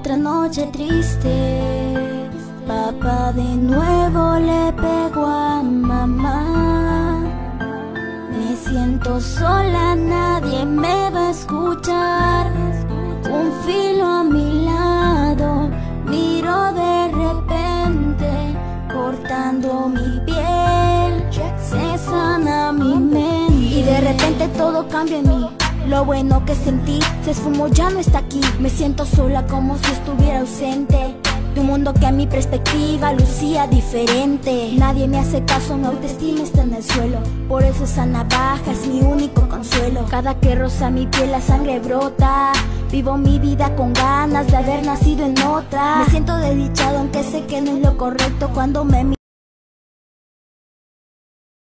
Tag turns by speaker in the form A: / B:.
A: Otra noche triste, papá de nuevo le pegó a mamá. Me siento sola, nadie me va a escuchar. Un filo a mi lado, miro de repente, cortando mi piel, se sana mi mente. Y de repente todo cambia en mí. Lo bueno que sentí se esfumó, ya no está aquí. Me siento sola como si estuviera ausente de un mundo que a mi perspectiva lucía diferente. Nadie me hace caso, mi autoestima está en el suelo. Por eso esa navaja es mi único consuelo. Cada que roza mi piel la sangre brota. Vivo mi vida con ganas de haber nacido en otra. Me siento desdichado aunque sé que no es lo correcto. Cuando me